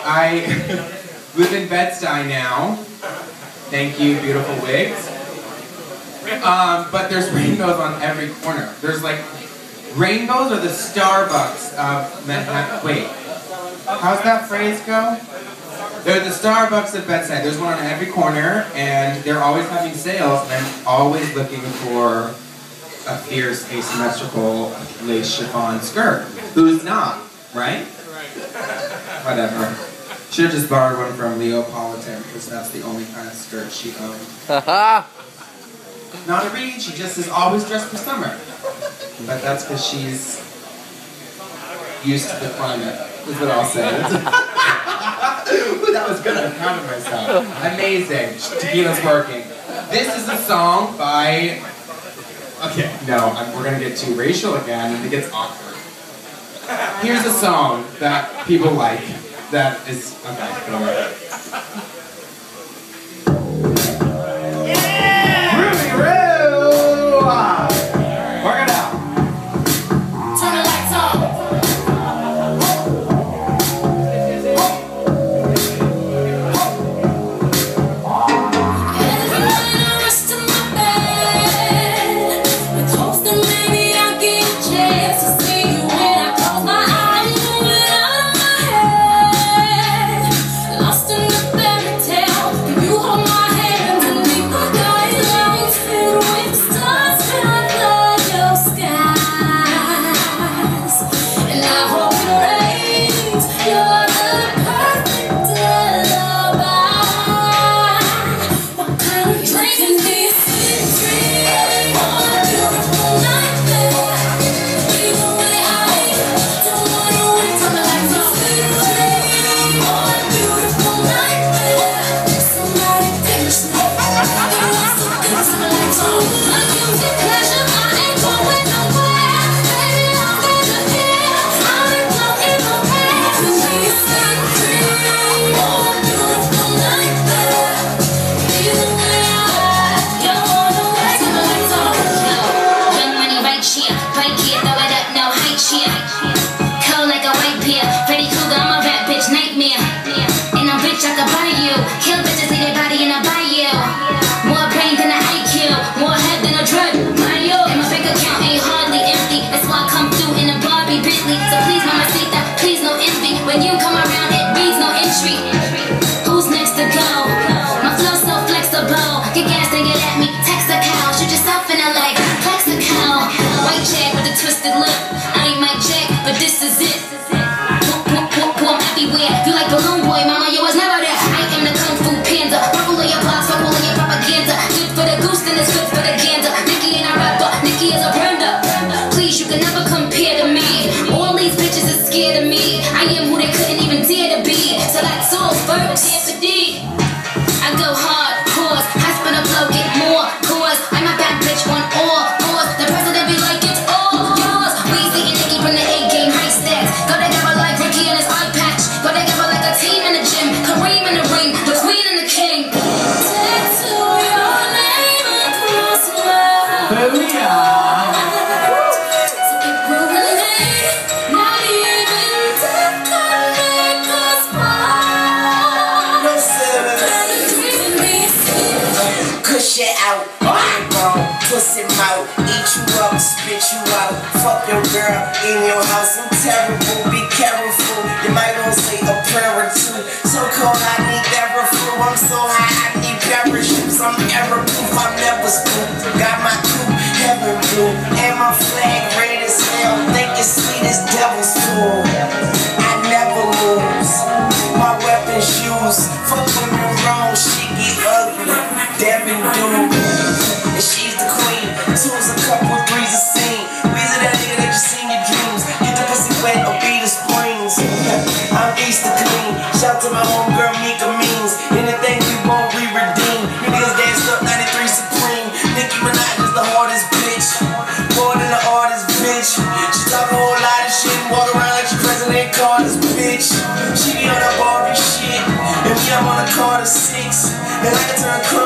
I live in Bed-Stuy now. Thank you, beautiful wigs. But there's rainbows on every corner. There's like, rainbows are the Starbucks of Manhattan. Wait, how's that phrase go? They're the Starbucks of Bed-Stuy. There's one on every corner, and they're always having sales, and I'm always looking for a fierce, asymmetrical lace chiffon skirt. Who's not, right? Whatever. Should have just borrowed one from Leopolitan, because that's the only kind of skirt she owns. Not a read, she just is always dressed for summer. But that's because she's used to the climate, is what I'll say. Ooh, that was good, I'm proud of myself. Amazing. Tequila's working. This is a song by... Okay, no, we're gonna get too racial again, and it gets awkward. Here's a song that people like, that is... Okay, it'll work. In your house, I'm terrible, be careful. You might want to say a prayer or two. So cold, I need therapy. I'm so high, I need parachutes. I'm error-proof, I'm never spooked. Got my coupe, heaven blue, and my flag red as hell. Think it's sweet as devil's food. I never lose. My weapon's used. Fuck them in wrong, she get ugly. Devin dude, and she's the queen. Two's a couple, three's a scene. We's that nigga that you see in your dreams. Get the pussy wet or be the springs. I'm Easter clean. Shout to my homegirl Mika Means. Anything we want, we redeem. You niggas gassed up 93 Supreme. Nicki Minaj is the hardest bitch. More than the artist bitch. She talk a whole lot of shit and walk around like she President Carter's bitch. She be on that Barbie shit. And me, I'm on a Carter 6. And I can turn